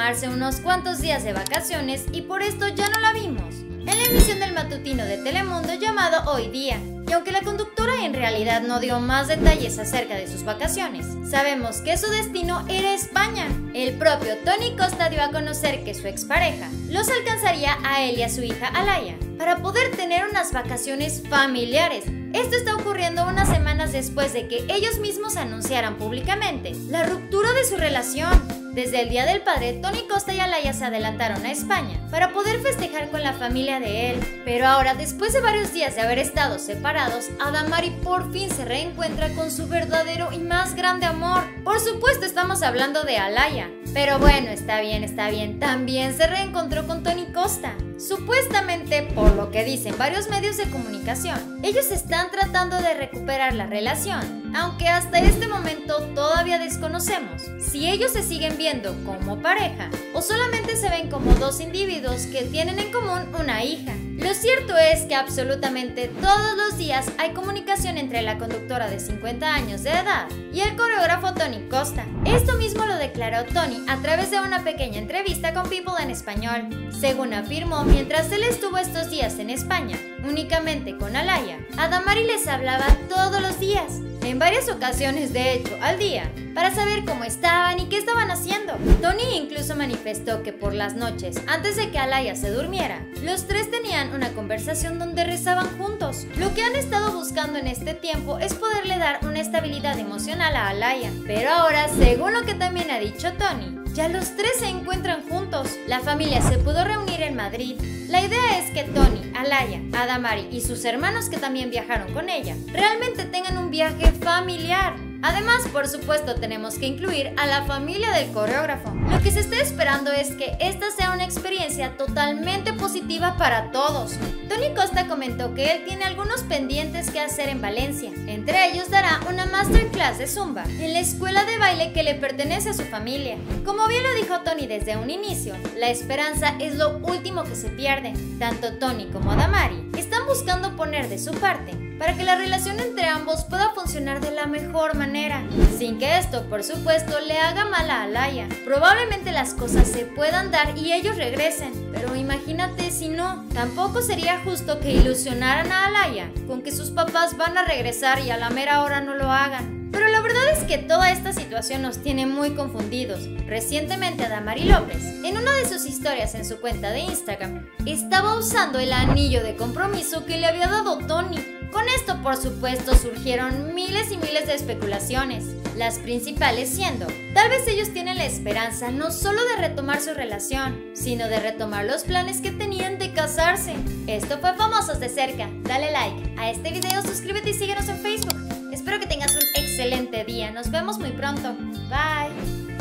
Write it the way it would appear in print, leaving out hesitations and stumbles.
tomarse unos cuantos días de vacaciones y por esto ya no la vimos en la emisión del matutino de Telemundo llamado Hoy Día. Y aunque la conductora en realidad no dio más detalles acerca de sus vacaciones, sabemos que su destino era España. El propio Tony Costa dio a conocer que su expareja los alcanzaría a él y a su hija Alaya para poder tener unas vacaciones familiares. Esto está ocurriendo unas semanas después de que ellos mismos anunciaran públicamente la ruptura de su relación. Desde el Día del Padre, Tony Costa y Alaya se adelantaron a España para poder festejar con la familia de él. Pero ahora, después de varios días de haber estado separados, Adamari por fin se reencuentra con su verdadero y más grande amor. Por supuesto, estamos hablando de Alaya. Pero bueno, está bien, también se reencontró con Tony Costa. Supuestamente, por lo que dicen varios medios de comunicación, ellos están tratando de recuperar la relación, aunque hasta este momento todavía desconocemos si ellos se siguen viendo como pareja o solamente se ven como dos individuos que tienen en común una hija. Lo cierto es que absolutamente todos los días hay comunicación entre la conductora de 50 años de edad y el coreógrafo Tony Costa. Esto mismo lo declaró Tony a través de una pequeña entrevista con People en Español. Según afirmó, mientras él estuvo estos días en España, únicamente con Alaya, Adamari les hablaba todos los días, en varias ocasiones de hecho al día, para saber cómo estaban y qué estaban haciendo. Tony incluso manifestó que por las noches, antes de que Alaya se durmiera, los tres tenían una conversación donde rezaban juntos. Lo que han estado buscando en este tiempo es poderle dar una estabilidad emocional a Alaya. Pero ahora, según lo que también ha dicho Tony, ya los tres se encuentran juntos. La familia se pudo reunir en Madrid. La idea es que Tony, Alaya, Adamari y sus hermanos que también viajaron con ella realmente tengan un viaje familiar. Además, por supuesto, tenemos que incluir a la familia del coreógrafo. Lo que se está esperando es que esta sea una experiencia totalmente positiva para todos. Tony Costa comentó que él tiene algunos pendientes que hacer en Valencia. Entre ellos dará una masterclass de Zumba en la escuela de baile que le pertenece a su familia. Como bien lo dijo Tony desde un inicio, la esperanza es lo último que se pierde. Tanto Tony como Adamari están buscando poner de su parte para que la relación entre ambos pueda funcionar de la mejor manera, sin que esto, por supuesto, le haga mal a Alaya. Probablemente las cosas se puedan dar y ellos regresen, pero imagínate si no. Tampoco sería justo que ilusionaran a Alaya con que sus papás van a regresar y a la mera hora no lo hagan. Pero la verdad es que toda esta situación nos tiene muy confundidos. Recientemente Adamari López, en una de sus historias en su cuenta de Instagram, estaba usando el anillo de compromiso que le había dado Tony. Con esto, por supuesto, surgieron miles y miles de especulaciones, las principales siendo, tal vez ellos tienen la esperanza no solo de retomar su relación, sino de retomar los planes que tenían de casarse. Esto fue Famosos de Cerca. Dale like a este video, suscríbete y síguenos en Facebook. Espero que tengas un excelente día. Nos vemos muy pronto. Bye.